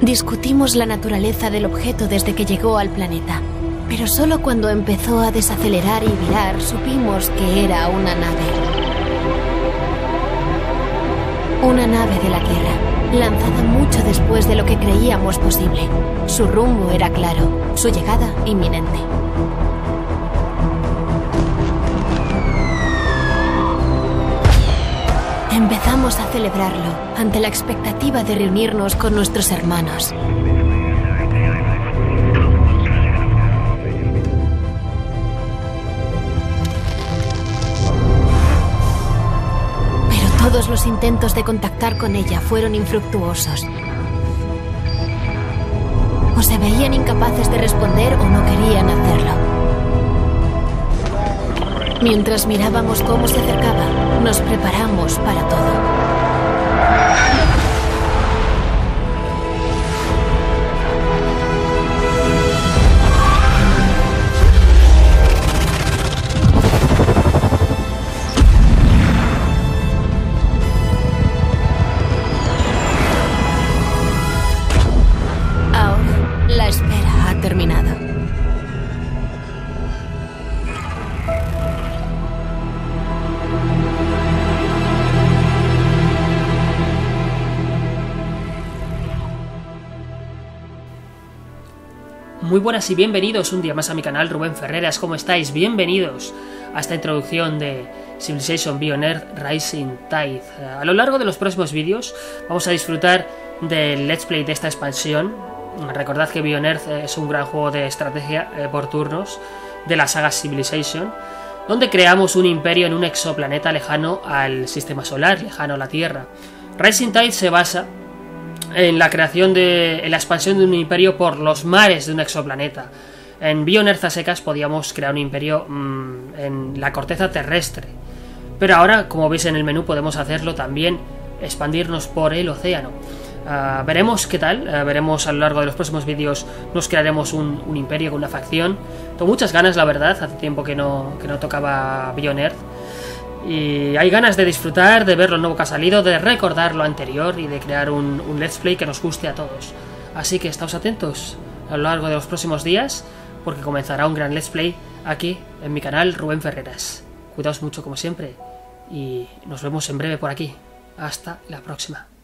Discutimos la naturaleza del objeto desde que llegó al planeta, pero solo cuando empezó a desacelerar y virar supimos que era una nave. Una nave de la Tierra, lanzada mucho después de lo que creíamos posible. Su rumbo era claro, su llegada inminente. Empezamos a celebrarlo ante la expectativa de reunirnos con nuestros hermanos. Pero todos los intentos de contactar con ella fueron infructuosos. O se veían incapaces de responder o no querían hacerlo. Mientras mirábamos cómo se acercaba, nos preparamos para todo. Ahora, la espera ha terminado. Muy buenas y bienvenidos un día más a mi canal, Rubén Ferreras. ¿Cómo estáis? Bienvenidos a esta introducción de Civilization Beyond Earth Rising Tide. A lo largo de los próximos vídeos vamos a disfrutar del let's play de esta expansión. Recordad que Beyond Earth es un gran juego de estrategia por turnos de la saga Civilization, donde creamos un imperio en un exoplaneta lejano al sistema solar, lejano a la Tierra. Rising Tide se basa en la creación en la expansión de un imperio por los mares de un exoplaneta. En Beyond Earth a secas podíamos crear un imperio en la corteza terrestre, pero ahora, como veis en el menú, podemos hacerlo también, expandirnos por el océano. Veremos qué tal, veremos a lo largo de los próximos vídeos. Nos crearemos un imperio con una facción. Tengo muchas ganas, la verdad, hace tiempo que no tocaba Beyond Earth. Y hay ganas de disfrutar, de ver lo nuevo que ha salido, de recordar lo anterior y de crear un let's play que nos guste a todos. Así que estáos atentos a lo largo de los próximos días, porque comenzará un gran let's play aquí en mi canal Rubén Ferreras. Cuidaos mucho como siempre y nos vemos en breve por aquí. Hasta la próxima.